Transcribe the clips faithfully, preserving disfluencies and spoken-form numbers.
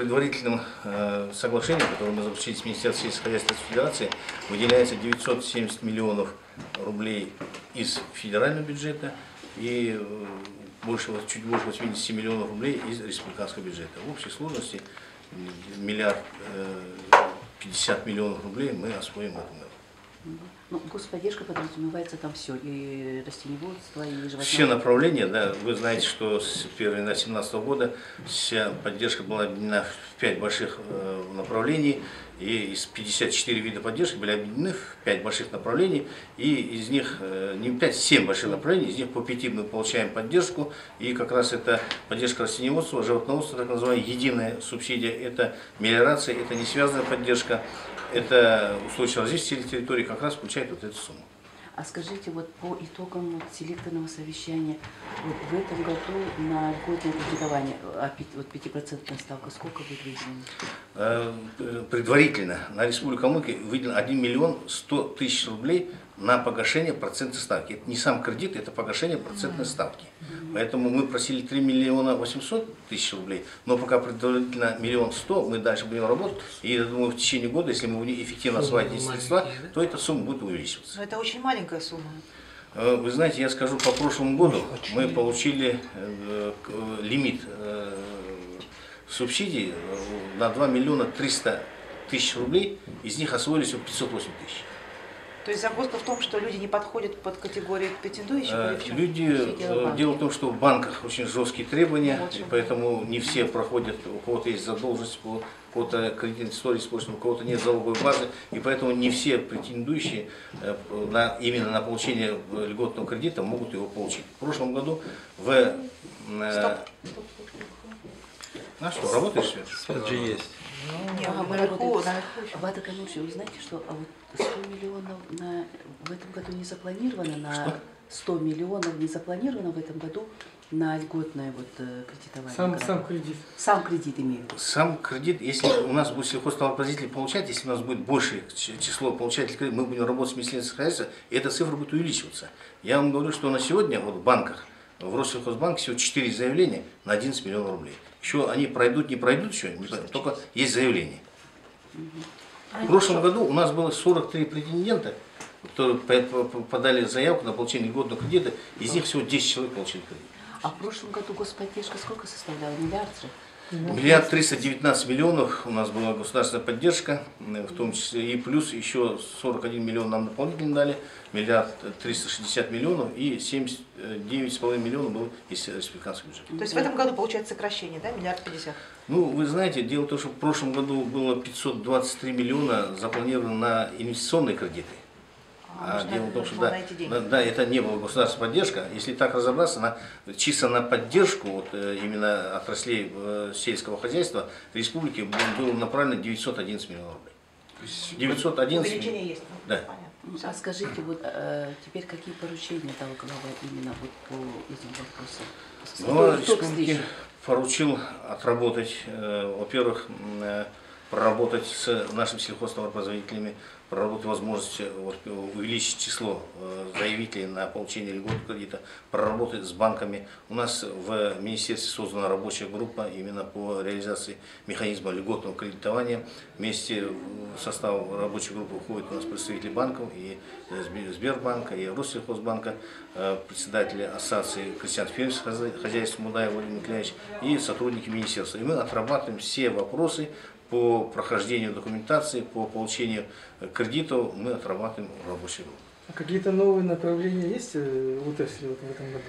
предварительном э, соглашении, которое мы заключили с Министерством сельского хозяйства Федерации, выделяется девятьсот семьдесят миллионов рублей из федерального бюджета и э, больше, чуть больше восьмидесяти миллионов рублей из республиканского бюджета. В общей сложности миллиард пятьдесят миллионов рублей мы освоим в этом году. Ну, господдержка подразумевается там все, и растениеводство, и животное. Все направления, да, вы знаете, что с первого января две тысячи семнадцатого года вся поддержка была объединена в пять больших э, направлений, и из пятидесяти четырёх видов поддержки были объединены в пять больших направлений, и из них, э, не пять, семь больших направлений, из них по пяти мы получаем поддержку, и как раз это поддержка растениеводства, животноводства, так называемая единая субсидия, это мелиорация, это не связанная поддержка. Это устойчивое развитие территории как раз включает вот эту сумму. А скажите, вот по итогам вот селекторного совещания, вот в этом году на льготное кредитование, вот пятипроцентная ставка, сколько будет выделено? Предварительно на Республику Калмыкия выделено один миллион сто тысяч рублей на погашение процентной ставки. Это не сам кредит, это погашение процентной ставки. Поэтому мы просили три миллиона восемьсот тысяч рублей, но пока предварительно миллион сто, мы дальше будем работать. И я думаю, в течение года, если мы будем эффективно осваивать эти средства, то эта сумма будет увеличиваться. Но это очень маленькая сумма. Вы знаете, я скажу, по прошлому году мы получили лимит субсидий на два миллиона триста тысяч рублей, из них освоили всего пятьсот восемь тысяч. То есть загвоздка в том, что люди не подходят под категорию претендующих? Или в чем? Люди, дело, дело в том, что в банках очень жесткие требования, вот, и поэтому не все проходят, у кого-то есть задолженность, у кого-то кредитная история использована, у кого-то нет залоговой базы, и поэтому не все претендующие на, именно на получение льготного кредита могут его получить. В прошлом году в... Стоп. А что, работаешь, Свет? Свет же есть. Ну, нет, ага, наверху, наверху еще. Вата Кануши, вы знаете, что а вот сто миллионов на, в этом году не запланировано на что? сто миллионов не запланировано в этом году на льготное вот кредитование. Сам, сам кредит. Сам кредит имею. Сам кредит, если у нас будет сельхозтоваропроизводители получать, если у нас будет большее число получателей кредита, мы будем работать с Министерством хозяйства, и эта цифра будет увеличиваться. Я вам говорю, что на сегодня вот в банках, в Россельхозбанке всего четыре заявления на одиннадцать миллионов рублей. Еще они пройдут, не пройдут еще, не пройдут, только есть заявление. В прошлом году у нас было сорок три претендента, которые подали заявку на получение льготного кредита, из них всего десять человек получили кредит. А в прошлом году господдержка сколько составляла? Миллиард же? Миллиард триста девятнадцать миллионов у нас была государственная поддержка, в том числе и плюс еще сорок один миллион нам дополнительно дали, миллиард триста шестьдесят миллионов и семьдесят девять с половиной миллионов было из республиканского бюджета. То есть в этом году получается сокращение, да, миллиард пятьдесят? Ну, вы знаете, дело в том, что в прошлом году было пятьсот двадцать три миллиона запланировано на инвестиционные кредиты. А, а дело в том, что да, да, да, это не была государственная поддержка. Если так разобраться, на, чисто на поддержку вот, именно отраслей сельского хозяйства республики было направлено девятьсот одиннадцать миллионов рублей. девятьсот одиннадцать. Увеличение есть. Да. Понятно. А скажите, вот э, теперь какие поручения дал глава именно вот по этому вопросу? Глава республики поручил отработать, э, во-первых, э, проработать с нашими сельхозтоваропроизводителями, проработать возможность вот, увеличить число заявителей на получение льготного кредита, проработать с банками. У нас в министерстве создана рабочая группа именно по реализации механизма льготного кредитования. Вместе в состав рабочей группы входят у нас представители банков, и Сбербанка, и Россельхозбанка, председатели ассоциации крестьян-фермерских хозяйств Мудаев Владимир Николаевич и сотрудники министерства. И мы отрабатываем все вопросы по прохождению документации, по получению кредитов, мы отрабатываем в рабочей группе. А какие-то новые направления есть в отрасли вот в этом году?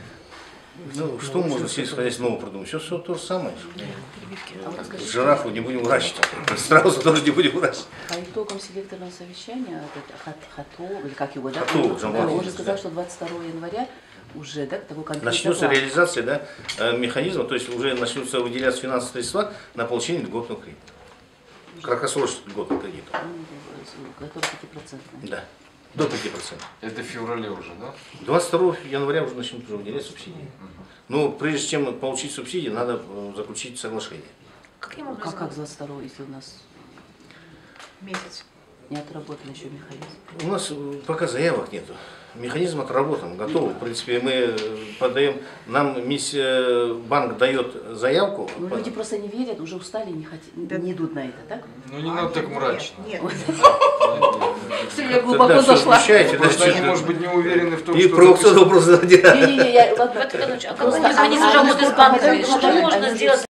Ну, что новое можно сельское хозяйство нового придумать? Все, все то же самое. А вот скажите, жирафу не будем выращивать, страусу тоже не будем выращивать. по итогам селекторного совещания, вот, Хато, или как его, да, Хато, да, он уже сказал, что двадцать второго января уже, да, такой конкретный начнется план. реализация, да, механизма, то есть уже начнутся выделяться финансовые средства на получение льготного кредита. Краткосрочного льготного кредита. Который пятипроцентный. Да, до пяти процентов. Это в феврале уже, да? двадцать второго января уже начнут уже выделять субсидии. Но прежде чем получить субсидии, надо заключить соглашение. Каким Как, образом? как двадцать второго, если у нас... Месяц. не отработан еще механизм? У нас э, пока заявок нету. Механизм отработан, готов. В принципе, мы э, подаем, нам мисс, э, банк дает заявку. Ну, по- люди просто не верят, уже устали, не, хотят, не идут на это, так? Ну не надо так мрачно. Нет, Все, я глубоко Тогда всё зашла. смущаете, да, Просто они, что- может быть, не уверены в том, И что... провокационный вопрос задирают. Не-не-не, я, ладно. В этом году, а Просто какой механизм она- работы с она- банками? она- Что она- можно она- сделать